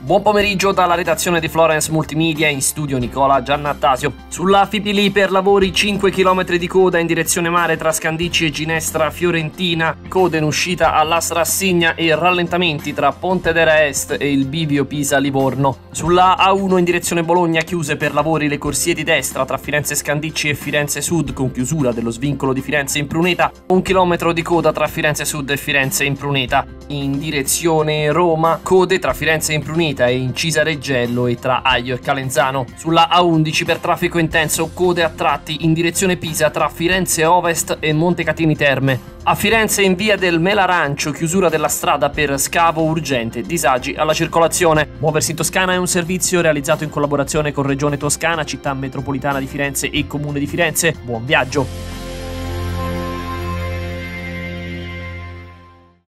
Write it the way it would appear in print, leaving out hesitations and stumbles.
Buon pomeriggio dalla redazione di Florence Multimedia, in studio Nicola Giannattasio. Sulla Fipili per lavori 5 km di coda in direzione mare tra Scandicci e Ginestra Fiorentina, code in uscita all'Astra Assigna e rallentamenti tra Pontedera Est e il bivio Pisa-Livorno. Sulla A1 in direzione Bologna chiuse per lavori le corsie di destra tra Firenze Scandicci e Firenze Sud con chiusura dello svincolo di Firenze Impruneta, 1 chilometro di coda tra Firenze Sud e Firenze Impruneta. In direzione Roma, code tra Firenze Impruneta e Incisa Reggello e tra Aglio e Calenzano. Sulla A11 per traffico intenso, code a tratti in direzione Pisa tra Firenze Ovest e Montecatini Terme. A Firenze in via del Melarancio, chiusura della strada per scavo urgente, disagi alla circolazione. Muoversi in Toscana è un servizio realizzato in collaborazione con Regione Toscana, Città Metropolitana di Firenze e Comune di Firenze. Buon viaggio!